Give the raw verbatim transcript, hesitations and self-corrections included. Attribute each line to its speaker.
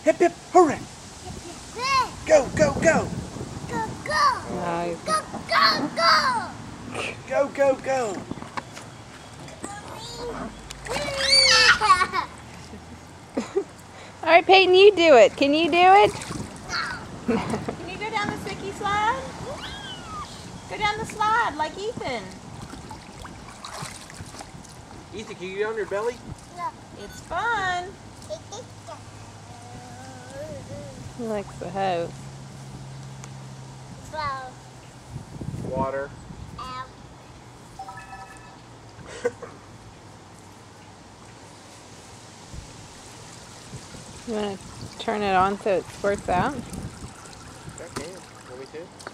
Speaker 1: Hip hip hooray! Go go go!
Speaker 2: Go go!
Speaker 3: Nice.
Speaker 2: Go go go!
Speaker 1: Go go go!
Speaker 3: All right, Peyton, you do it. Can you do it?
Speaker 4: Can you go down the sticky slide? Go down the slide like Ethan.
Speaker 1: Ethan, can you get on your belly?
Speaker 4: It's fun.
Speaker 3: He likes the hose.
Speaker 1: Water.
Speaker 3: You want to turn it on so it squirts out?
Speaker 1: Okay. Want me to?